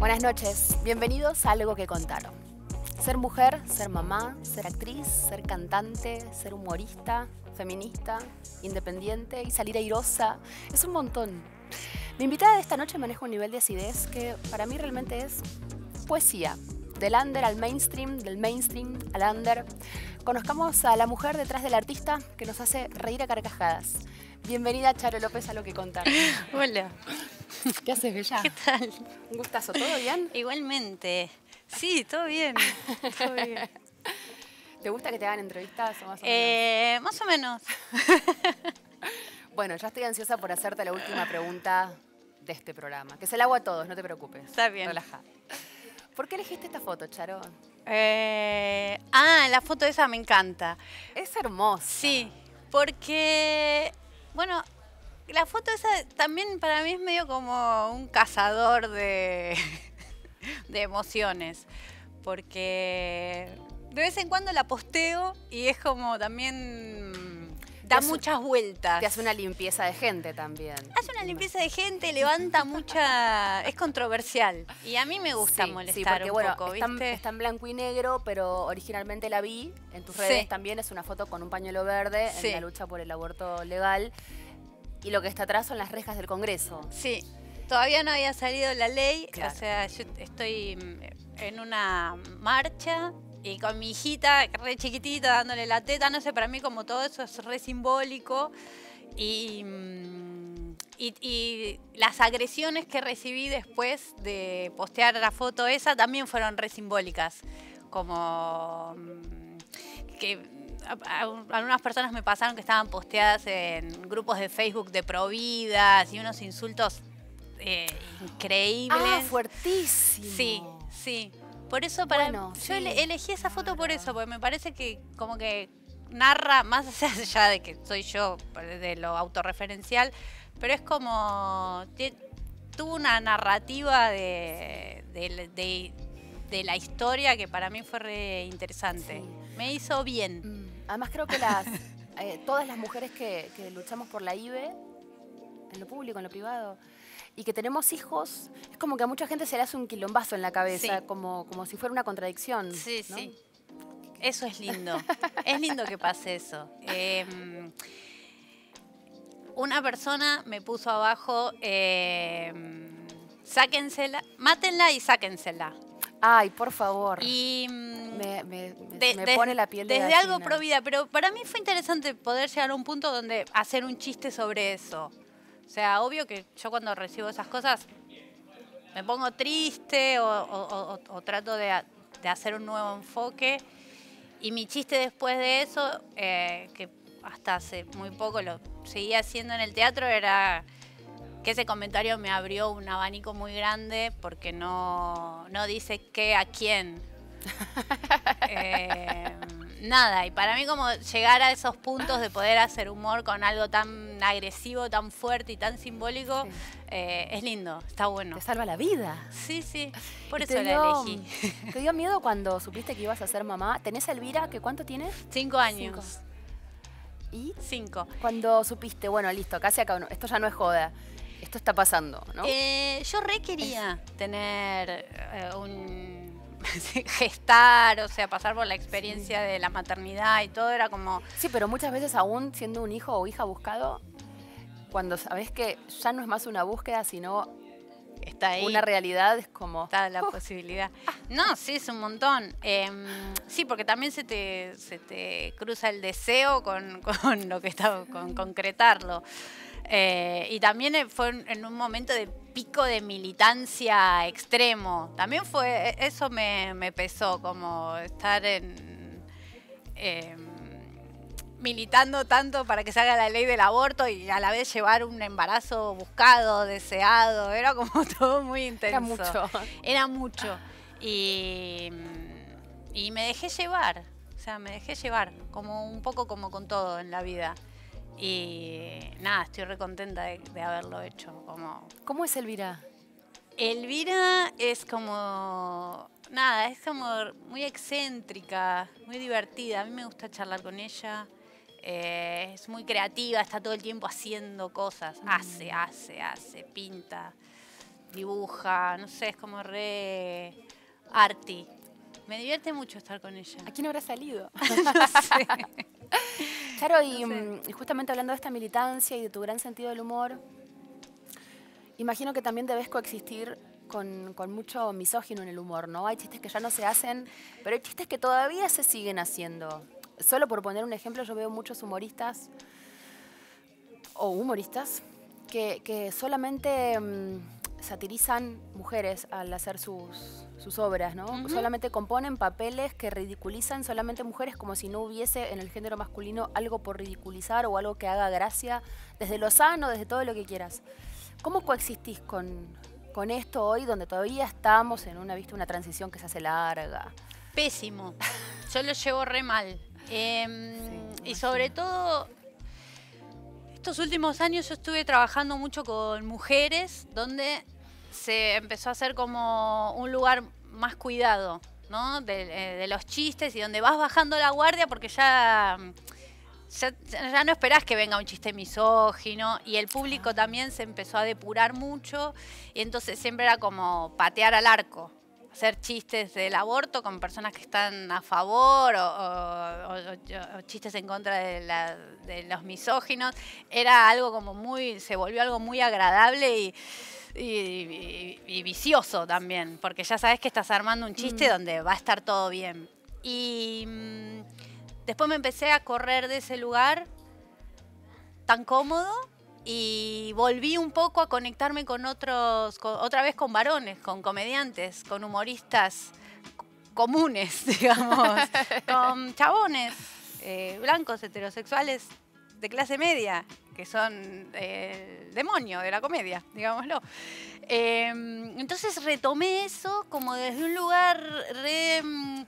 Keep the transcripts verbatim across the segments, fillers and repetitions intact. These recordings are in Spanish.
Buenas noches, bienvenidos a Algo que Contar. Ser mujer, ser mamá, ser actriz, ser cantante, ser humorista, feminista, independiente y salir airosa, es un montón. Mi invitada de esta noche maneja un nivel de acidez que para mí realmente es poesía. Del under al mainstream, del mainstream al under. Conozcamos a la mujer detrás del artista que nos hace reír a carcajadas. Bienvenida, Charo López, a Lo que Contar. Hola. ¿Qué haces, Bella? ¿Qué tal? Un gustazo, ¿todo bien? Igualmente. Sí, todo bien. Todo bien. ¿Te gusta que te hagan entrevistas o más o menos? Eh, más o menos. Bueno, ya estoy ansiosa por hacerte la última pregunta de este programa. Que se la hago a todos, no te preocupes. Está bien. Relaja. ¿Por qué elegiste esta foto, Charo? Eh, ah, la foto esa me encanta. Es hermosa. Sí, porque, bueno, la foto esa también para mí es medio como un cazador de, de emociones. Porque de vez en cuando la posteo y es como también da hace, muchas vueltas. Te hace una limpieza de gente también. Hace una limpieza de gente, levanta mucha... Es controversial. Y a mí me gusta sí, molestar sí, porque, un bueno, poco, está, ¿viste? está en blanco y negro, pero originalmente la vi en tus redes Sí. también. Es una foto con un pañuelo verde Sí. en la lucha por el aborto legal. Y lo que está atrás son las rejas del Congreso. Sí. Todavía no había salido la ley. Claro. O sea, yo estoy en una marcha y con mi hijita, re chiquitita, dándole la teta. No sé, para mí como todo eso es re simbólico. Y... Y, y las agresiones que recibí después de postear la foto esa también fueron re simbólicas. Como que a, a, algunas personas me pasaron que estaban posteadas en grupos de Facebook de providas y unos insultos eh, increíbles. Ah, fuertísimo. Sí, sí. Por eso para bueno, yo sí. ele elegí esa foto por eso, porque me parece que como que narra, más allá de que soy yo, de lo autorreferencial, pero es como... Tuvo una narrativa de, de, de, de la historia que para mí fue re interesante. Sí. Me hizo bien. Mm. Además creo que las eh, todas las mujeres que, que luchamos por la I V E, en lo público, en lo privado, y que tenemos hijos, es como que a mucha gente se le hace un quilombazo en la cabeza, sí. como, como si fuera una contradicción. Sí, ¿no? sí. Eso es lindo. Es lindo que pase eso. Eh, una persona me puso abajo, eh, sáquensela, mátenla y sáquensela. Ay, por favor. Y me, me, de, me de, pone la piel de Desde gallina. algo pro vida, pero para mí fue interesante poder llegar a un punto donde hacer un chiste sobre eso. O sea, obvio que yo cuando recibo esas cosas me pongo triste o, o, o, o trato de, de hacer un nuevo enfoque. Y mi chiste después de eso, eh, que hasta hace muy poco lo seguía haciendo en el teatro, era que ese comentario me abrió un abanico muy grande porque no, no dice qué a quién. eh, nada, y para mí como llegar a esos puntos de poder hacer humor con algo tan agresivo, tan fuerte y tan simbólico, sí. eh, es lindo, está bueno. Te salva la vida. Sí, sí, por ¿Y eso te la dio, elegí. ¿Te dio miedo cuando supiste que ibas a ser mamá? ¿Tenés a Elvira? ¿Que cuánto tienes? Cinco años. Cinco. ¿Y? Cinco. Cuando supiste, bueno, listo, casi acá, esto ya no es joda, esto está pasando, ¿no? Eh, yo re quería es... tener eh, un... gestar, o sea, pasar por la experiencia sí. de la maternidad y todo, era como... Sí, pero muchas veces aún siendo un hijo o hija buscado, cuando sabés que ya no es más una búsqueda, sino está ahí. Una realidad, es como... Está la uh. posibilidad. No, sí, es un montón. Eh, sí, porque también se te, se te cruza el deseo con, con lo que está, con concretarlo. Eh, y también fue en un momento de pico de militancia extremo. También fue, eso me, me pesó, como estar en... Eh, militando tanto para que se haga la ley del aborto y a la vez llevar un embarazo buscado, deseado. Era como todo muy intenso. Era mucho. Era mucho. Y, y me dejé llevar. O sea, me dejé llevar. Como un poco como con todo en la vida. Y nada, estoy re contenta de, de haberlo hecho. Como... ¿Cómo es Elvira? Elvira es como... Nada, es como muy excéntrica, muy divertida. A mí me gusta charlar con ella. Eh, es muy creativa, está todo el tiempo haciendo cosas. Hace, hace, hace, pinta. dibuja, no sé, es como re arty. Me divierte mucho estar con ella. ¿A quién habrá salido? No sé. Claro, y, No sé. mm, y justamente hablando de esta militancia y de tu gran sentido del humor, imagino que también debes coexistir con, con mucho misógino en el humor, ¿no? Hay chistes que ya no se hacen, pero hay chistes que todavía se siguen haciendo. Solo por poner un ejemplo, yo veo muchos humoristas o humoristas que, que solamente mm, satirizan mujeres al hacer sus, sus obras, ¿no? Ujú. Solamente componen papeles que ridiculizan solamente mujeres, como si no hubiese en el género masculino algo por ridiculizar o algo que haga gracia, desde lo sano, desde todo lo que quieras. ¿Cómo coexistís con, con esto hoy, donde todavía estamos en una, ¿viste? Una transición que se hace larga? Pésimo. Yo lo llevo re mal. Eh, y sobre todo, estos últimos años yo estuve trabajando mucho con mujeres, donde se empezó a hacer como un lugar más cuidado, ¿no? De, eh, de los chistes, y donde vas bajando la guardia porque ya, ya, ya no esperás que venga un chiste misógino, y el público también se empezó a depurar mucho, y entonces siempre era como patear al arco. Hacer chistes del aborto con personas que están a favor o, o, o, o chistes en contra de, la, de los misóginos. Era algo como muy, se volvió algo muy agradable y, y, y, y vicioso también, porque ya sabes que estás armando un chiste mm. donde va a estar todo bien. Y mmm, después me empecé a correr de ese lugar tan cómodo. Y volví un poco a conectarme con otros, con, otra vez con varones, con comediantes, con humoristas comunes, digamos, con chabones eh, blancos, heterosexuales de clase media, que son eh, el demonio de la comedia, digámoslo. Eh, entonces retomé eso como desde un lugar re...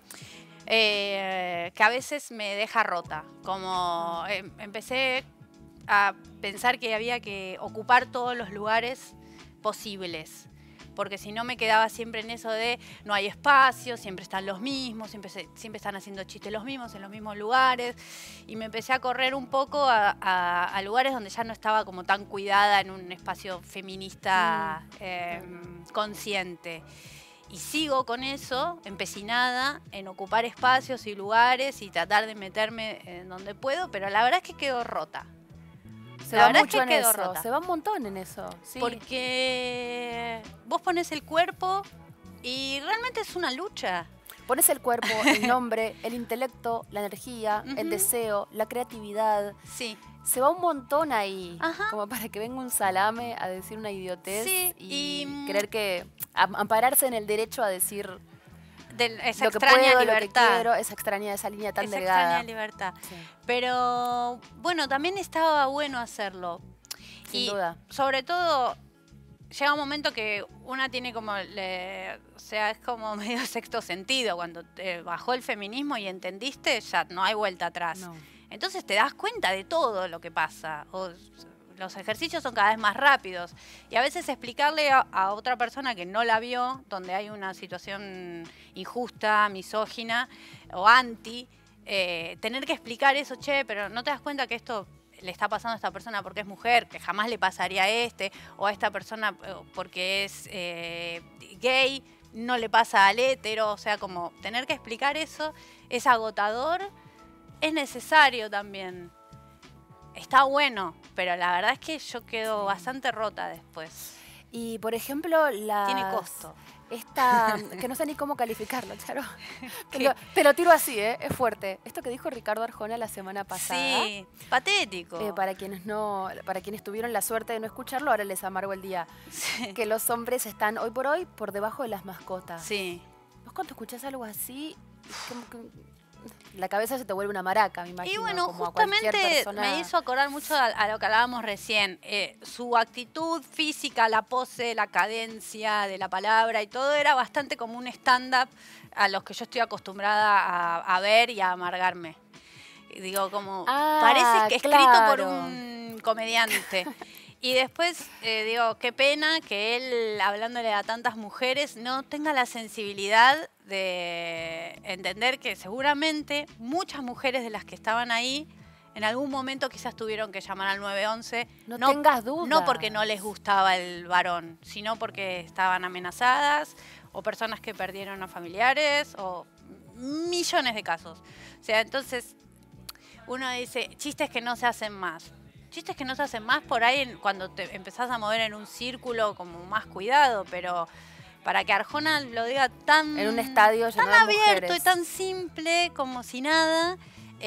Eh, que a veces me deja rota, como eh, empecé a pensar que había que ocupar todos los lugares posibles, porque si no me quedaba siempre en eso de no hay espacio, siempre están los mismos, siempre, se, siempre están haciendo chistes los mismos en los mismos lugares, y me empecé a correr un poco a, a, a lugares donde ya no estaba como tan cuidada en un espacio feminista mm. eh, consciente. Y sigo con eso, empecinada en ocupar espacios y lugares y tratar de meterme en donde puedo, pero la verdad es que quedo rota. Se la va verdad mucho es que en quedó eso, rota. Se va un montón en eso. Sí. Porque vos pones el cuerpo y realmente es una lucha. Pones el cuerpo, el nombre, el intelecto, la energía, uh-huh. el deseo, la creatividad. Sí. Se va un montón ahí, Ajá. como para que venga un salame a decir una idiotez sí, y, y creer que ampararse en el derecho a decir de esa lo que extraña puedo, libertad. Lo que quiero, esa extraña, esa línea tan esa delgada. Esa extraña libertad. Sí. Pero bueno, también estaba bueno hacerlo. Sin y duda. Sobre todo llega un momento que una tiene como, le, o sea, es como medio sexto sentido. Cuando te bajó el feminismo y entendiste, ya no hay vuelta atrás. No. Entonces te das cuenta de todo lo que pasa. O, los ejercicios son cada vez más rápidos. Y a veces explicarle a, a otra persona que no la vio, donde hay una situación injusta, misógina o anti, eh, tener que explicar eso, che, pero no te das cuenta que esto le está pasando a esta persona porque es mujer, que jamás le pasaría a este, o a esta persona porque es eh, gay, no le pasa al hétero. O sea, como tener que explicar eso es agotador, es necesario también. Está bueno, pero la verdad es que yo quedo bastante rota después. Y, por ejemplo, la... Tiene costo. Esta, que no sé ni cómo calificarlo, Charo. Te lo, te lo tiro así, ¿eh? Es fuerte. Esto que dijo Ricardo Arjona la semana pasada. Sí, patético. Eh, para quienes no, para quienes tuvieron la suerte de no escucharlo, ahora les amargo el día. Sí. Que los hombres están hoy por hoy por debajo de las mascotas. Sí. ¿Vos cuando escuchás algo así, como que la cabeza se te vuelve una maraca, me imagino? Y bueno, como justamente persona... me hizo acordar mucho a, a lo que hablábamos recién. Eh, su actitud física, la pose, la cadencia de la palabra y todo era bastante como un stand-up a los que yo estoy acostumbrada a, a ver y a amargarme. Y digo, como ah, parece que claro. escrito por un comediante. Y después eh, digo, qué pena que él, hablándole a tantas mujeres, no tenga la sensibilidad de entender que seguramente muchas mujeres de las que estaban ahí en algún momento quizás tuvieron que llamar al nueve once. No, no tengas dudas. No porque no les gustaba el varón, sino porque estaban amenazadas, o personas que perdieron a familiares, o millones de casos. O sea, entonces uno dice, chistes que no se hacen más. Chistes que no se hacen más por ahí en, cuando te empezás a mover en un círculo como más cuidado, pero para que Arjona lo diga tan, en un estadio tan abierto y tan simple como si nada,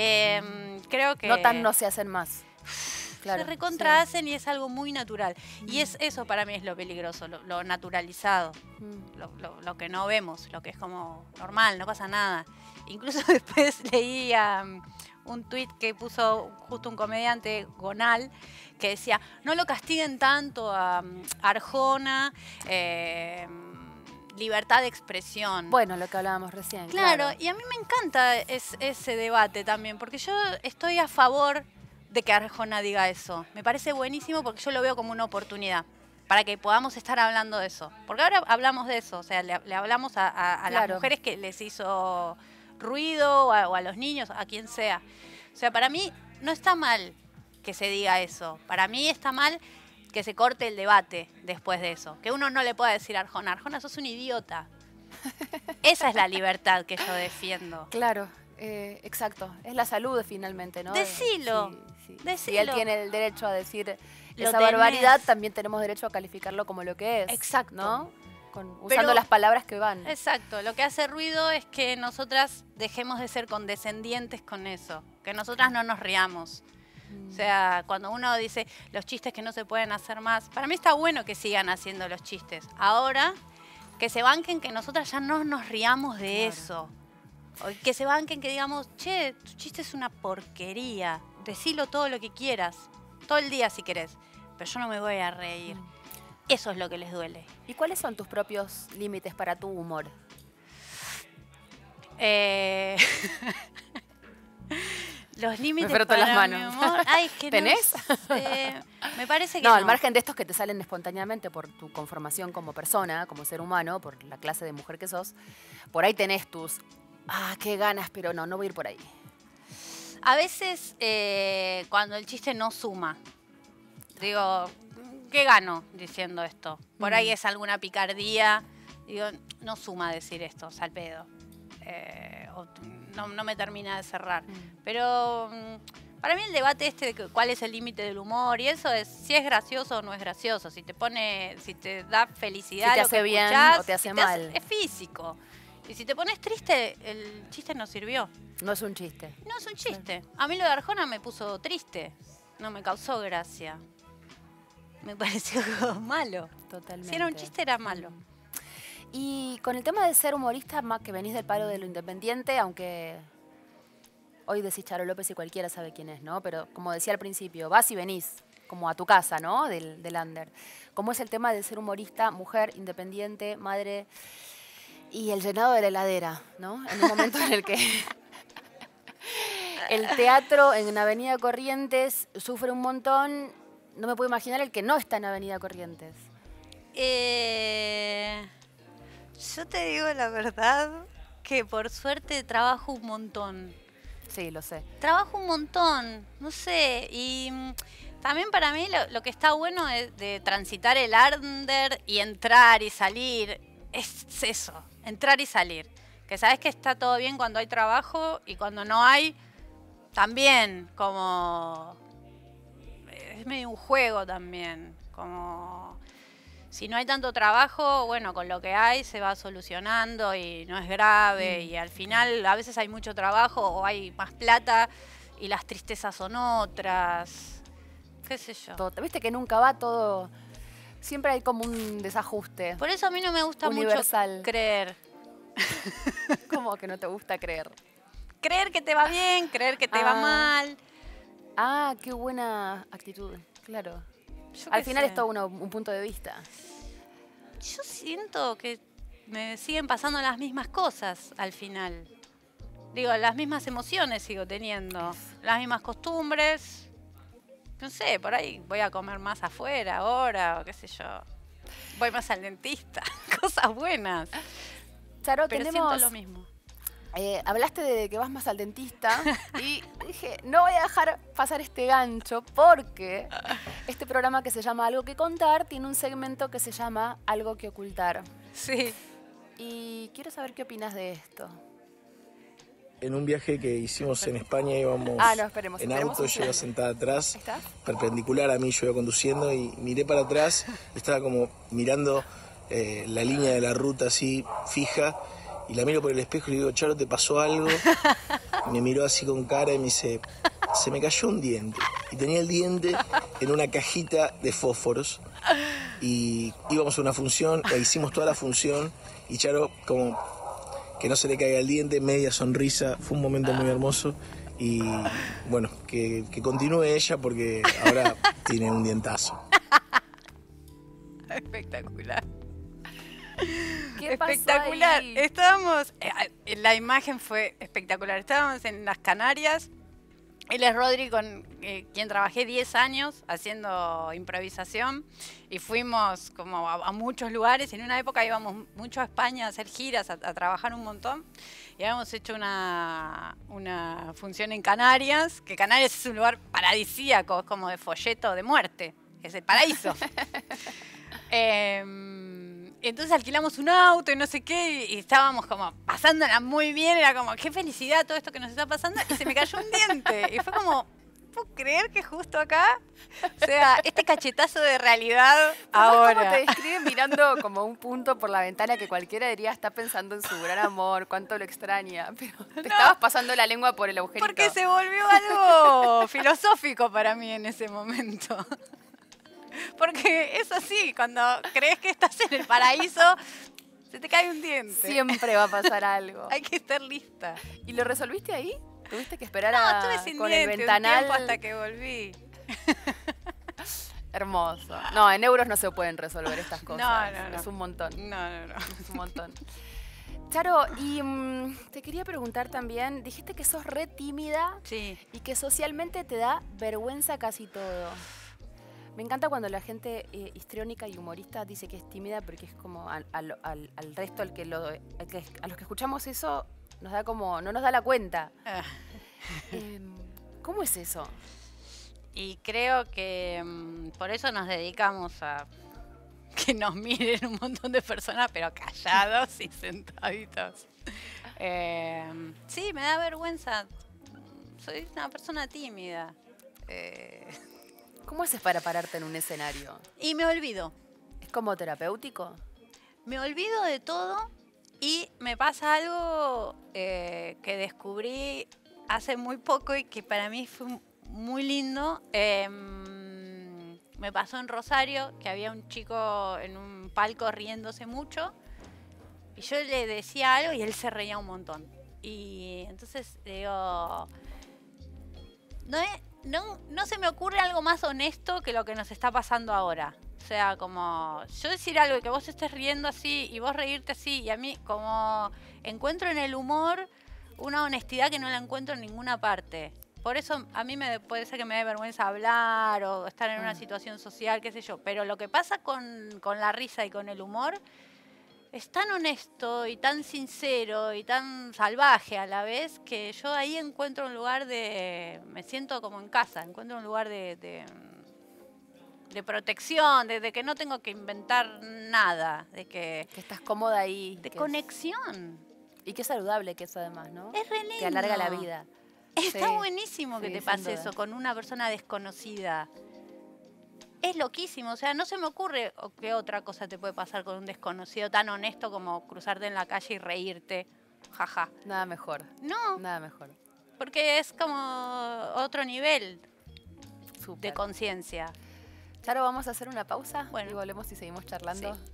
eh, creo que... No tan no se hacen más. Claro, se recontra sí. hacen y es algo muy natural. Mm. Y es eso para mí es lo peligroso, lo, lo naturalizado, mm. lo, lo, lo que no vemos, lo que es como normal, no pasa nada. Incluso después leía um, un tuit que puso justo un comediante, Gonal, que decía, no lo castiguen tanto a um, Arjona, eh, libertad de expresión. Bueno, lo que hablábamos recién. Claro, claro. Y a mí me encanta es, ese debate también, porque yo estoy a favor de que Arjona diga eso. Me parece buenísimo porque yo lo veo como una oportunidad para que podamos estar hablando de eso. Porque ahora hablamos de eso, o sea, le, le hablamos a, a, a claro. las mujeres que les hizo ruido o a, o a los niños, a quien sea. O sea, para mí no está mal que se diga eso. Para mí está mal que se corte el debate después de eso. Que uno no le pueda decir a Arjona, Arjona, sos un idiota. Esa es la libertad que yo defiendo. Claro, eh, exacto. Es la salud finalmente, ¿no? Decilo. Sí, sí. Decilo. Si él tiene el derecho a decir Lo esa tenés. barbaridad, también tenemos derecho a calificarlo como lo que es. Exacto. ¿No? Con, usando Pero, las palabras que van. Exacto. Lo que hace ruido es que nosotras dejemos de ser condescendientes con eso. Que nosotras no nos riamos. O sea, cuando uno dice los chistes que no se pueden hacer más, para mí está bueno que sigan haciendo los chistes. Ahora, que se banquen que nosotras ya no nos riamos de claro. eso. O que se banquen que digamos, che, tu chiste es una porquería. Decilo todo lo que quieras, todo el día si querés, pero yo no me voy a reír. Mm. Eso es lo que les duele. ¿Y cuáles son tus propios límites para tu humor? Eh... Los límites me para las manos. mi humor. Ay, es que ¿Tenés? No sé. Me parece que no, no. al margen de estos que te salen espontáneamente por tu conformación como persona, como ser humano, por la clase de mujer que sos, por ahí tenés tus, ah, qué ganas, pero no, no voy a ir por ahí. A veces, eh, cuando el chiste no suma, digo, ¿qué gano diciendo esto? Por mm. ahí es alguna picardía, digo, no suma decir esto, al pedo. Eh, o, no, no me termina de cerrar. Mm. Pero mm, para mí el debate este de que, cuál es el límite del humor y eso es si es gracioso o no es gracioso, si te pone, si te da felicidad, si te lo hace que bien escuchás, o te hace si mal. Te hace, es físico. Y si te pones triste, el chiste no sirvió. No es un chiste. No es un chiste. A mí lo de Arjona me puso triste. No me causó gracia. Me pareció malo. Totalmente. Si era un chiste, era malo. Y con el tema de ser humorista, más que venís del palo de lo independiente, aunque hoy decís Charo López y cualquiera sabe quién es, ¿no? Pero como decía al principio, vas y venís, como a tu casa, ¿no? Del, del under. ¿Cómo es el tema de ser humorista, mujer, independiente, madre y el llenado de la heladera, ¿no? En un momento en el que el teatro en Avenida Corrientes sufre un montón, no me puedo imaginar el que no está en Avenida Corrientes. Eh... Yo te digo la verdad que por suerte trabajo un montón. Sí, lo sé. Trabajo un montón, no sé. Y mm, también para mí lo, lo que está bueno es de transitar el under y entrar y salir. Es eso, entrar y salir. Que sabes que está todo bien cuando hay trabajo y cuando no hay, también. Como... Es medio un juego también. Como... Si no hay tanto trabajo, bueno, con lo que hay se va solucionando y no es grave. Mm. Y al final a veces hay mucho trabajo o hay más plata y las tristezas son otras. ¿Qué sé yo? Todo, viste que nunca va todo... Siempre hay como un desajuste. Por eso a mí no me gusta universal. mucho creer. ¿Cómo que no te gusta creer? Creer que te va bien, creer que te ah. va mal. Ah, qué buena actitud, claro. Al final sé. Es todo uno, un punto de vista. Yo siento que me siguen pasando las mismas cosas al final. Digo, las mismas emociones sigo teniendo. Las mismas costumbres. No sé, por ahí voy a comer más afuera ahora, o qué sé yo. Voy más al dentista. Cosas buenas. Charo, pero tenemos siento lo mismo. Eh, hablaste de que vas más al dentista y dije, no voy a dejar pasar este gancho porque este programa que se llama Algo que contar tiene un segmento que se llama Algo que ocultar. Sí. Y quiero saber qué opinas de esto. En un viaje que hicimos en España íbamos ah, no, esperemos, en esperemos auto, yo iba sentada atrás, ¿Estás? perpendicular a mí, yo iba conduciendo y miré para atrás, estaba como mirando eh, la línea de la ruta así fija y la miro por el espejo y le digo, Charo, ¿te pasó algo? Y me miró así con cara y me dice, se me cayó un diente. Y tenía el diente en una cajita de fósforos y íbamos a una función e hicimos toda la función y Charo como que no se le caiga el diente, media sonrisa, fue un momento muy hermoso y bueno, que, que continúe ella porque ahora tiene un dientazo. Espectacular. ¿Qué pasó Espectacular. ahí? Estábamos, eh, la imagen fue espectacular. Estábamos en las Canarias. Él es Rodri, con eh, quien trabajé diez años haciendo improvisación y fuimos como a, a muchos lugares. En una época íbamos mucho a España a hacer giras, a, a trabajar un montón. Y habíamos hecho una, una función en Canarias, que Canarias es un lugar paradisíaco, es como de folleto de muerte, es el paraíso. eh, Entonces alquilamos un auto y no sé qué, y estábamos como pasándola muy bien, era como, qué felicidad todo esto que nos está pasando, y se me cayó un diente. Y fue como, ¿puedo creer que justo acá? O sea, este cachetazo de realidad ahora. ¿Cómo te describen mirando como un punto por la ventana que cualquiera diría está pensando en su gran amor, cuánto lo extraña? Pero te No, estabas pasando la lengua por el agujerito. porque se volvió algo filosófico para mí en ese momento. Porque es así, cuando crees que estás en el paraíso, se te cae un diente. Siempre va a pasar algo. Hay que estar lista. ¿Y lo resolviste ahí? ¿Tuviste que esperar No, a, estuve sin con diente el ventanal? un tiempo hasta que volví. Hermoso. No, en euros no se pueden resolver estas cosas. No, no, no. Es un montón. No, no, no. Es un montón. Charo, y mmm, te quería preguntar también, dijiste que sos re tímida Sí. y que socialmente te da vergüenza casi todo. Me encanta cuando la gente eh, histriónica y humorista dice que es tímida porque es como al, al, al, al resto, al que lo, al que, a los que escuchamos eso, nos da como, no nos da la cuenta. Ah. Eh, ¿Cómo es eso? Y creo que um, por eso nos dedicamos a que nos miren un montón de personas, pero callados y sentaditos. Eh, sí, me da vergüenza. Soy una persona tímida. Eh, ¿Cómo haces para pararte en un escenario? y me olvido. ¿Es como terapéutico? Me olvido de todo y me pasa algo eh, que descubrí hace muy poco y que para mí fue muy lindo. Eh, me pasó en Rosario, que había un chico en un palco riéndose mucho y yo le decía algo y él se reía un montón. Y entonces digo, no, es, no, no se me ocurre algo más honesto que lo que nos está pasando ahora. O sea, como yo decir algo y que vos estés riendo así y vos reírte así, y a mí como encuentro en el humor una honestidad que no la encuentro en ninguna parte. Por eso a mí me puede ser que me dé vergüenza hablar o estar en una situación social, qué sé yo. Pero lo que pasa con, con la risa y con el humor es tan honesto y tan sincero y tan salvaje a la vez que yo ahí encuentro un lugar de... me siento como en casa, encuentro un lugar de... de de protección, de, de que no tengo que inventar nada, de que... Que estás cómoda ahí. de que conexión. Es, y qué saludable que eso además, ¿no? Es re lindo. Que alarga la vida. Está Sí, buenísimo que sí, te sin pase duda. eso con una persona desconocida. Es loquísimo, o sea, no se me ocurre o qué otra cosa te puede pasar con un desconocido tan honesto como cruzarte en la calle y reírte. Jaja. Nada mejor. No, Nada mejor. porque es como otro nivel de Súper. conciencia. Charo, vamos a hacer una pausa Bueno. y volvemos y seguimos charlando. Sí.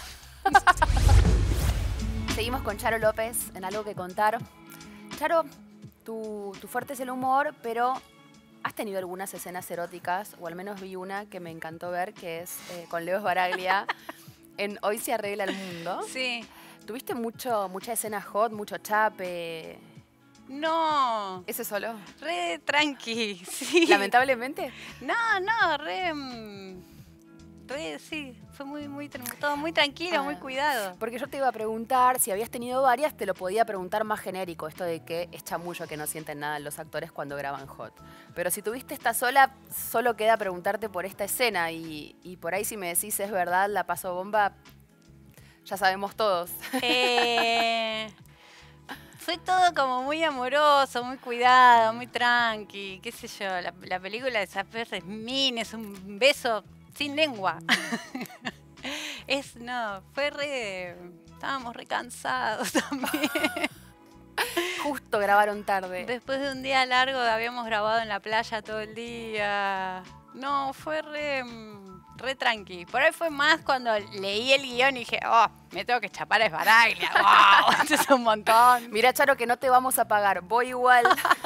Seguimos con Charo López en Algo que Contar. Charo, tu, tu fuerte es el humor, pero has tenido algunas escenas eróticas, o al menos vi una que me encantó ver, que es eh, con Leo Baraglia en Hoy se arregla el mundo. Sí. ¿Tuviste mucho, mucha escena hot, mucho chape? No, ¿Ese solo? re tranqui, sí. Lamentablemente. No, no, re, mm, re, sí, fue muy, muy, todo muy tranquilo, Ah. muy cuidado. Porque yo te iba a preguntar, si habías tenido varias, te lo podía preguntar más genérico, esto de que es chamullo que no sienten nada los actores cuando graban Hot. Pero si tuviste esta sola, solo queda preguntarte por esta escena y, y por ahí si me decís es verdad, la paso bomba, ya sabemos todos. Eh, fue todo como muy amoroso, muy cuidado, muy tranqui, qué sé yo. La, la película de Saper Resmin es un beso sin lengua. Es, no, fue re... Estábamos re cansados también. Justo grabaron tarde. Después de un día largo habíamos grabado en la playa todo el día. No, fue re, re tranqui. Por ahí fue más cuando leí el guión y dije, oh, me tengo que chapar a Esbaraglia. Wow, esto es un montón. Mirá, Charo, que no te vamos a pagar, voy igual.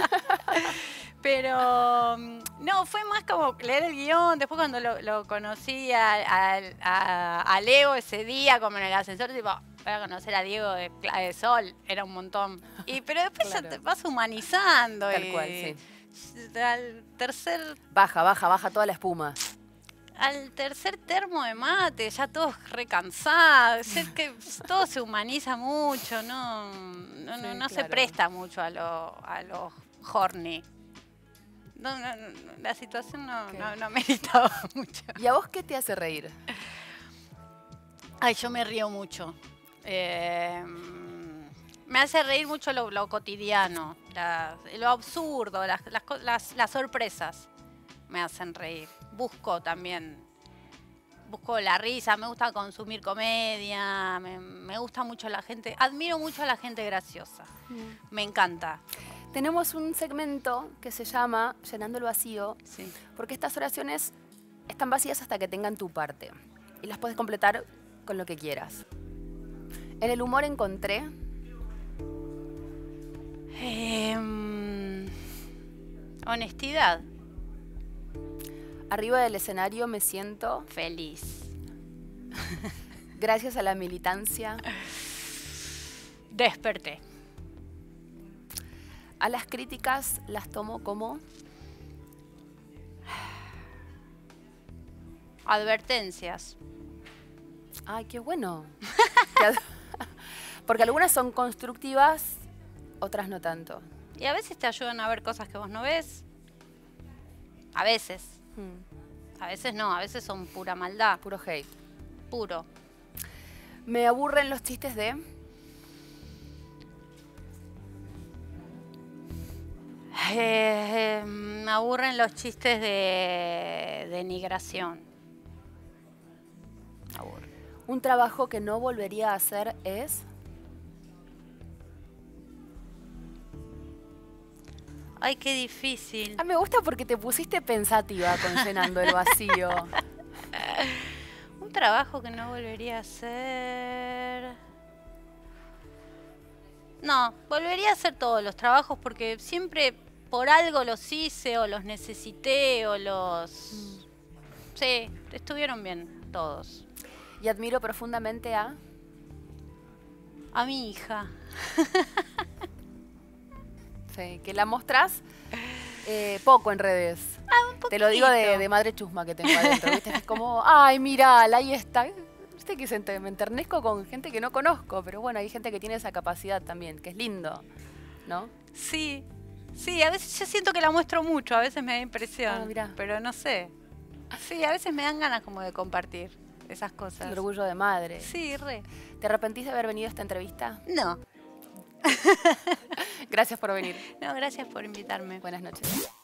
Pero no, fue más como leer el guión. Después cuando lo, lo conocí a, a, a, a Leo ese día, como en el ascensor, tipo, voy a conocer a Diego de Clave de Sol, era un montón. Y, pero después Claro. ya te vas humanizando. Tal y cual, sí. Al tercer, Baja, baja, baja toda la espuma. al tercer termo de mate, ya todos recansados. Es que todo se humaniza mucho, no, no, no, Sí, no se claro. presta mucho a lo, a lo horny. No, no, no, la situación no, Ok. no, no meritaba mucho. ¿Y a vos qué te hace reír? Ay, yo me río mucho. Eh, me hace reír mucho lo, lo cotidiano, la- lo absurdo, las, las, co- las- las sorpresas me hacen reír. Busco también, busco la risa, me gusta consumir comedia, me, me gusta mucho la gente, admiro mucho a la gente graciosa, me encanta. Tenemos un segmento que se llama Llenando el vacío, Sí. porque estas oraciones están vacías hasta que tengan tu parte. Y las puedes completar con lo que quieras. En el humor encontré... Em, honestidad, Arriba del escenario me siento, feliz, gracias a la militancia, desperté, a las críticas las tomo como... advertencias. Ay, qué bueno. Que ad- Porque algunas son constructivas, otras no tanto. Y a veces te ayudan a ver cosas que vos no ves. A veces. Hmm, A veces no, a veces son pura maldad, puro hate. puro. Me aburren los chistes de... Eh, eh, me aburren los chistes de denigración. Me aburren. Un trabajo que no volvería a hacer es... Ay, qué difícil. Ah, me gusta porque te pusiste pensativa con Llenando el vacío. Un trabajo que no volvería a hacer. No, volvería a hacer todos los trabajos porque siempre por algo los hice o los necesité o los... Sí, estuvieron bien todos. Y admiro profundamente a... A mi hija. Sí, que la mostrás eh, poco en redes. Un Te lo digo de, poquito. de madre chusma que tengo adentro, ¿viste? Es como, ay, mirala, ahí está. Viste que se ente- me enternezco con gente que no conozco, pero bueno, hay gente que tiene esa capacidad también, que es lindo, ¿no? Sí, sí, a veces yo siento que la muestro mucho, a veces me da impresión, Ah, mirá. pero no sé. Sí, a veces me dan ganas como de compartir esas cosas. El orgullo de madre. Sí, re. ¿Te arrepentís de haber venido a esta entrevista? No, Gracias por venir. no, gracias por invitarme. Buenas noches.